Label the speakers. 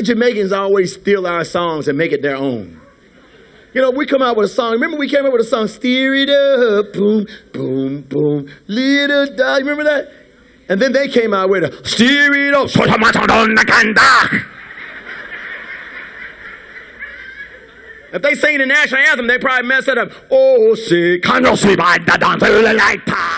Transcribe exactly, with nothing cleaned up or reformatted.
Speaker 1: Jamaicans always steal our songs and make it their own? You know, we come out with a song. Remember we came out with a song, Stir It Up, boom, boom, boom, little dog. Remember that? And then they came out with a Stir It Up. If they sing the national anthem, they probably mess it up. Oh, see, can you see my dance like that?